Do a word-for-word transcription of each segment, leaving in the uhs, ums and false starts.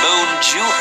Bonjour.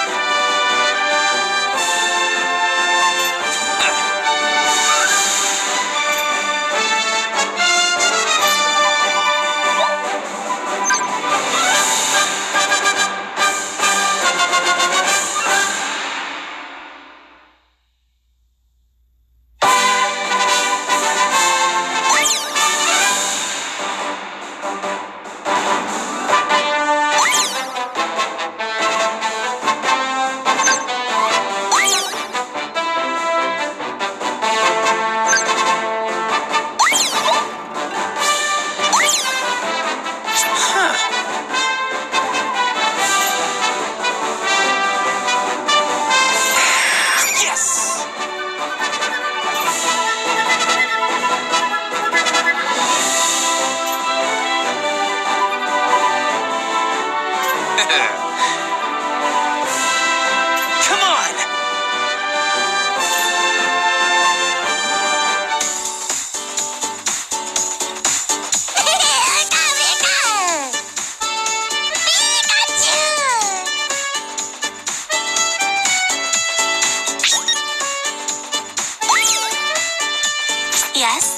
Yes?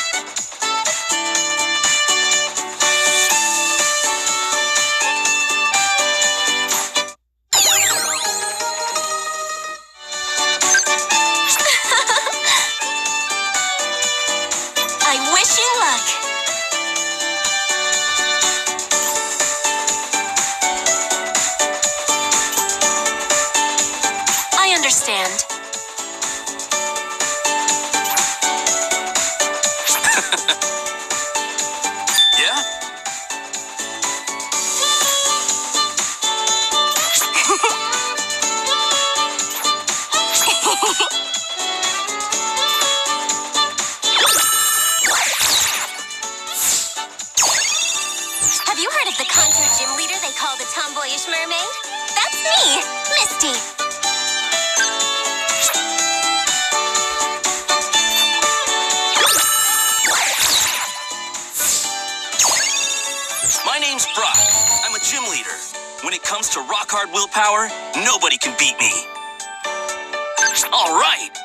I wish you luck. I understand. Yeah? Have you heard of the contour gym leader they call the tomboyish mermaid? That's me, Misty. My name's Brock. I'm a gym leader. When it comes to rock-hard willpower, nobody can beat me. All right.